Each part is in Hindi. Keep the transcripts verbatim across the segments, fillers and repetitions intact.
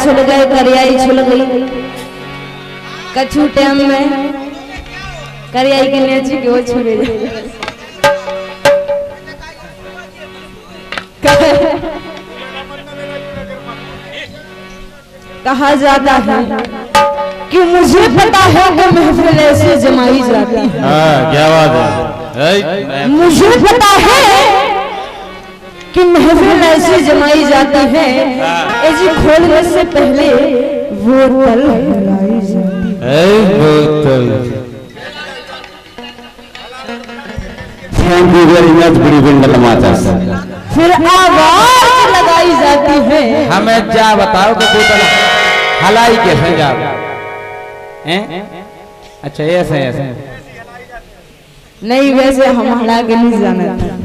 छुल गए करियाई छुल गई कछु टाइम में करियाई के नेची के वो छुले कहा जाता है कि मुझे पता है कि महफिल ऐसे जमाई जाती है। हाँ, क्या बात है। मुझे पता है कि महफिल ऐसी जमाई जाती है ऐसी खोलने से पहले वो तल हिलाई जाती है। थैंक यू वेरी मच बड़ी बिंडल माता। फिर आवाज लगाई जाती है। हमें क्या बताओ कि बोतल हलाई कैसे जा हैं? अच्छा ऐसे ऐसे नहीं वैसे हम हला के नहीं जाना था।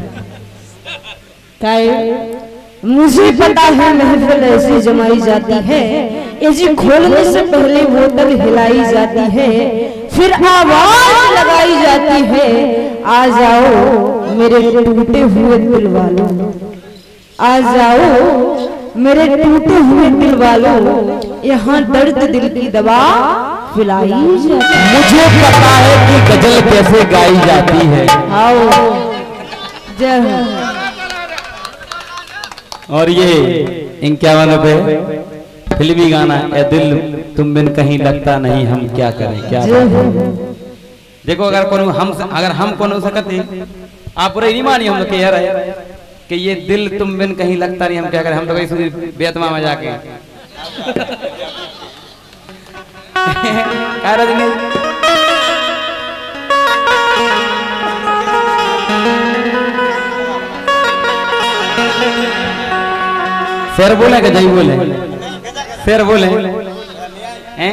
मुझे पता है महफिल ऐसी जमाई जाती है ऐसी खोलने से पहले बोतल हिलाई जाती है फिर आवाज लगाई जाती है आ जाओ मेरे टूटे हुए दिल वालों आ जाओ मेरे टूटे हुए दिल वालों यहाँ दर्द दिल की दवा पिलाई जाती है। मुझे पता है कि गजल कैसे गाई जाती है। आओ जय और ये इक्यावन रुपए फिल्मी गाना ए दिल तुम बिन कहीं लगता नहीं हम क्या करें क्या देखो अगर कोनो हम अगर हम कोनो सकते आप पूरे नहीं मानिए हम लोग कह रहे कि ये दिल तुम बिन कहीं लगता नहीं हम क्या करें हम तो कहीं सुनी बेतमा में जाके क्या रजनी शेर बोले कि जय बोले शेर बोले हैं?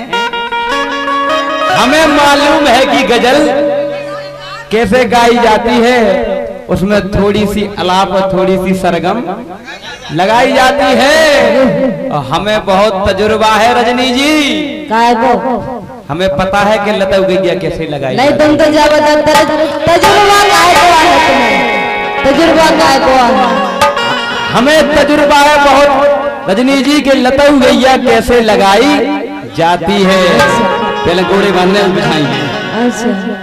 हमें मालूम है कि गजल कैसे गाई जाती है उसमें थोड़ी सी अलाप और थोड़ी सी सरगम लगाई जाती है और हमें बहुत तजुर्बा है रजनी जी काय को हमें पता है कि लता गैया कैसे लगाई नहीं तुम तो जा बता तजुर्बा काय को है तुम्हें तजुर्बा काय को है हमें तजुर्बा है बहुत रजनी जी के लता गैया कैसे लगाई जाती है पहले गोरे बांधने में बिठाई अच्छा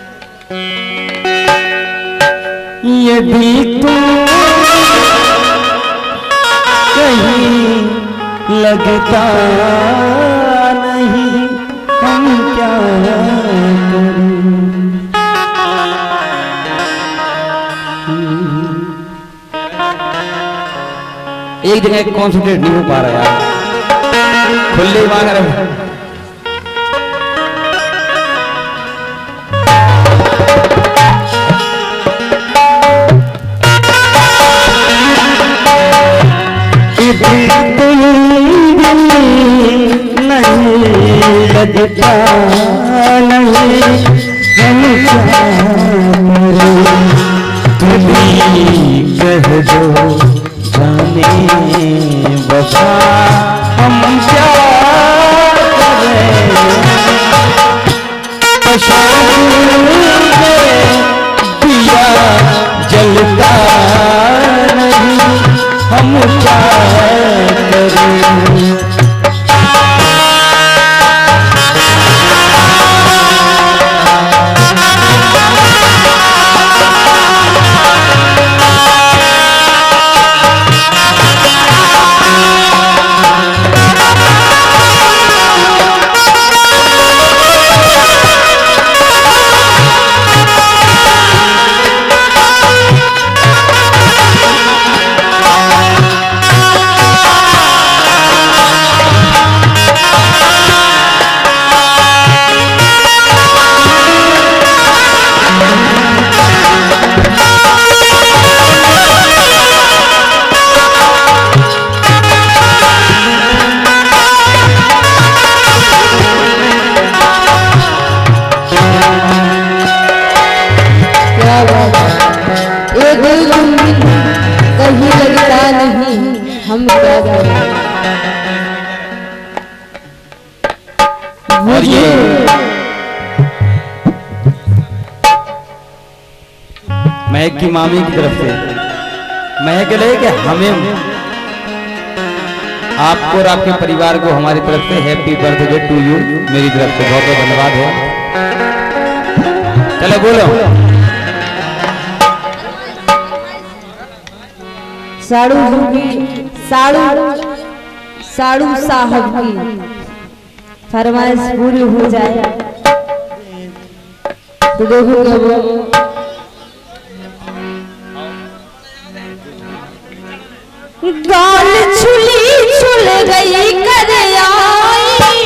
यदि तुम कहीं लगता नहीं हम क्या करें एक जगह कॉन्सेंट्रेट नहीं हो पा रहा यार खुले मांग रहे नहीं लगता नहीं हम क्या करें तुम ही कह दो जाने वफा हम क्या करें दिया जलता नहीं हम क्या करें कहीं लगता नहीं हम क्या करें और ये महक की मामी की तरफ से महक ले कि हमें आपको और आपके परिवार को हमारी तरफ से हैप्पी बर्थडे टू यू, मेरी तरफ से बहुत बहुत धन्यवाद है। चलो बोलो। साड़ू की साड़ू साड़ू साहब की फरमाइश पूरी हो जाए तो देखो वो गाल छुली छुल गई कर आई,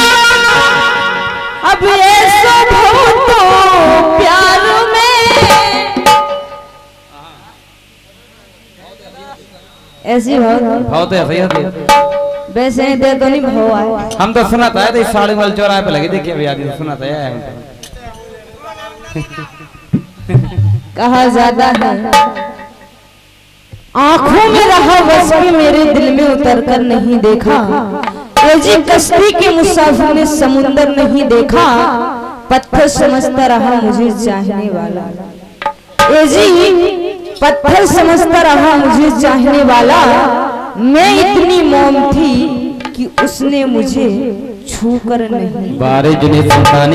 अब ऐसा भो तो प्यार में ऐसी भाव भाव तो ऐसा ही होती है। वैसे ही दे तो नहीं भाव आए। हम तो सुना था तो साड़ी वाले चौराहे पे लगे देखिए भैया सुना था यार। कहा ज्यादा है आंखों में रहा बस के मेरे दिल में उतर कर नहीं देखा, जी कश्ती के मुसाफिर ने समुंदर नहीं देखा, पत्थर समझता रहा मुझे चाहने वाला, ए जी पत्थर समझता रहा मुझे चाहने वाला, मैं इतनी मौन थी कि उसने मुझे छू कर नहीं। बारे जुने सुल्तानी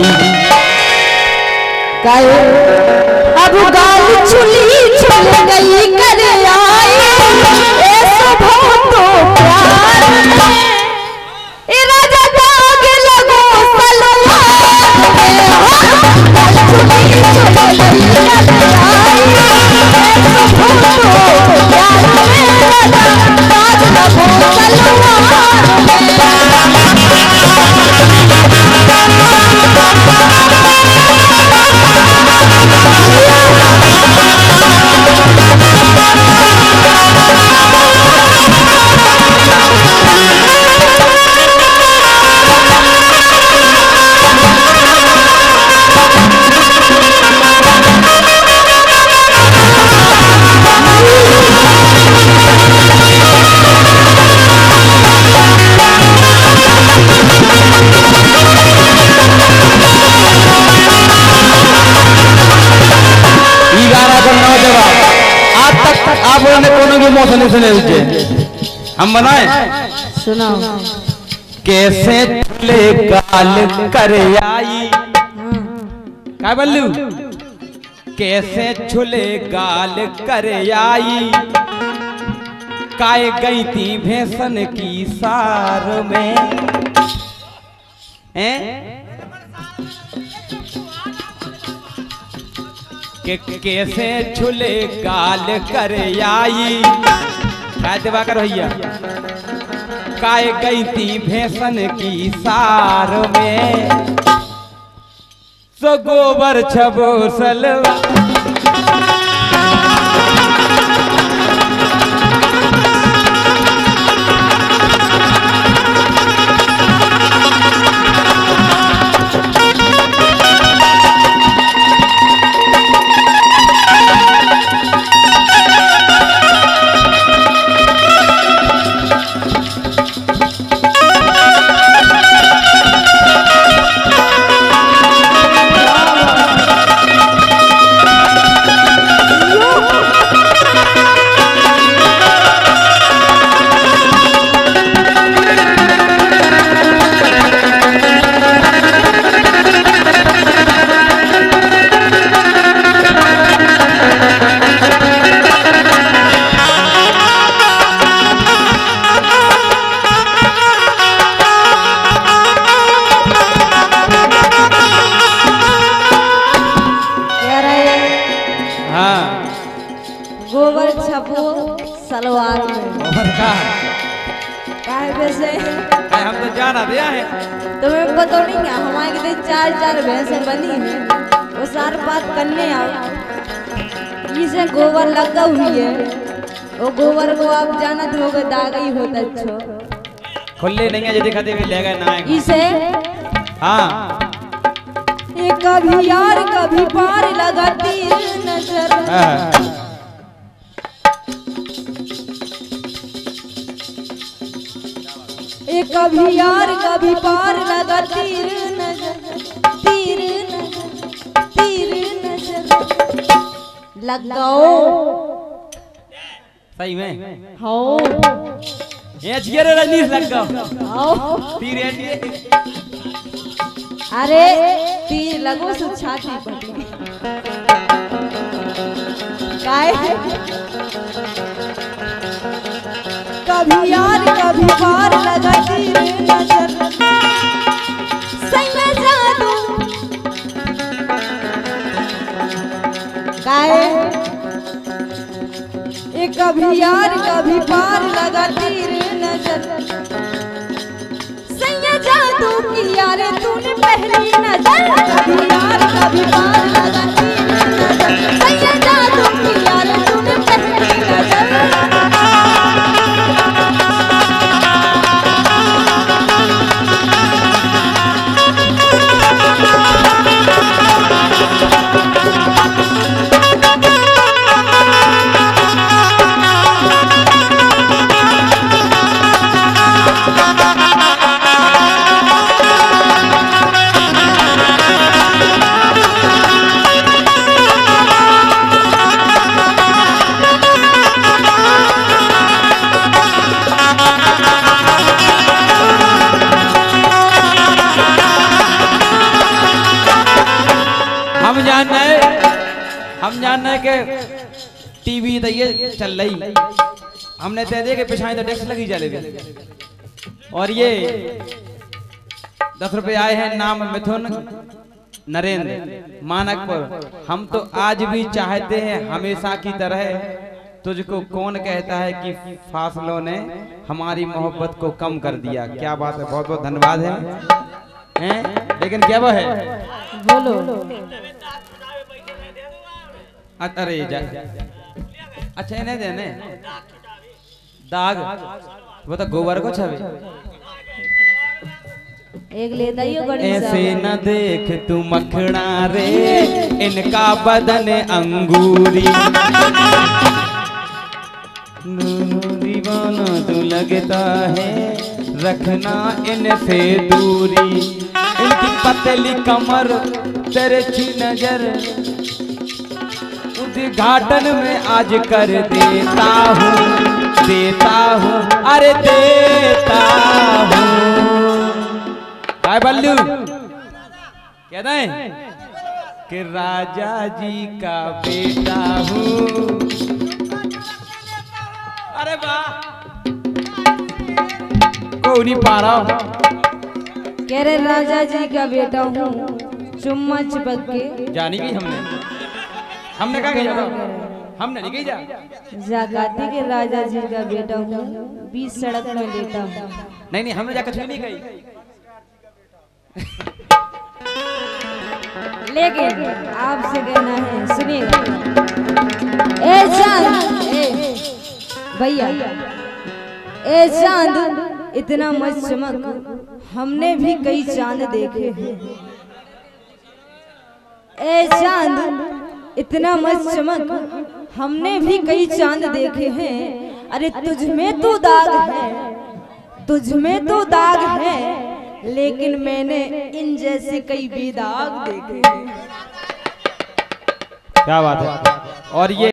काहे अब गाल छुली छुल गई कर आई, ऐसा भाव तो प्यार में ए राजा दाग लगो सलवार में, गाल छुली छुल गई कर आई, ऐसा भाव तो प्यार में राजा दाग लगो सलवार में। आप बोलने कोनो की मौसम नहीं सुने रुझे हम बनाए सुनाओ। कैसे चले गाल कर आई, क्या बल्लू कैसे छुले गाल कर आई, काय गई थी भैंसन की सार में हैं के कैसे छुले गाल कर आई, काय दिवाकर भैया काय गई थी भैंसन की सार में, सो गोबर छबो सलवा गोबर छपो सलवार में और का काहे वैसे हम तो जाना दिया है तुम्हें पता नहीं क्या हमारे के चार चार भैंसें बनी है, वो सार बात करने आओ इसे गोबर लगा हुई है, वो गोबर को आप जानत होगे दागा ही होता अच्छो खुले नहीं है यदि खाते भी ले गए ना इसे हाँ ये कभी यार कभी पार लगाती नजर हाँ। एक कभी यार कभी पार लगा तीर नजर तीर नजर तीर नजर लगाओ सही में हो ये जियर रजनीश लग गया आओ तीर है अरे तीर लगो सु छाती पर काय कभी यार कभी पार लगा तीर नजर सैया जादू काय ये कभी यार कभी पार लगा तीर नजर सैया जादू की यार तूने पहली नजर कभी यार कभी पार लगा तीर नजर सैया जादू की यार तूने पहली नजर हम जानना है हम जानना है कि टीवी तो ये चल रही हमने तय दिया कि पिछाई तो डेस्क लगी चले और ये दस रुपए आए हैं नाम मिथुन नरेंद्र मानकपुर। हम तो आज भी चाहते हैं हमेशा की तरह तुझको कौन कहता है कि फासलों ने हमारी मोहब्बत को कम कर दिया। क्या बात है, बहुत बहुत धन्यवाद है, हैं? लेकिन क्या वो है बोलो अरे जा अच्छा इन्हें देने दाग वो तो गोबर को छवे एक लेता ही हो गड़ी ऐसे न देख तू मखना रे इनका बदन अंगूरी दीवाना तू लगता है रखना इनसे दूरी इनकी पतली कमर तेरे छी नजर उद्घाटन में आज कर देता हूँ देता हूँ अरे देता हूँ। काय बल्लू कहता है कि राजा जी का बेटा हूँ। अरे वाह को नहीं पा रहा कह रहे राजा जी का बेटा हूँ चुम्मा चिपक के जानी गई हमने हमने कहा गया हमने नहीं गई जा जागाती के राजा जी का बेटा हूँ बीच सड़क में लेटा हूँ। नहीं नहीं हमने जाकर नहीं गई लेकिन आपसे कहना है सुनिएगा ए चांद ए भैया ए चांद इतना मत चमक हमने भी कई चांद देखे हैं। ए चांद इतना मत चमक हमने भी कई चांद देखे हैं। अरे तुझ में तो दाग है तुझ में तो दाग है लेकिन मैंने इन जैसे कई बेदाग देखे हैं। क्या बात है। और ये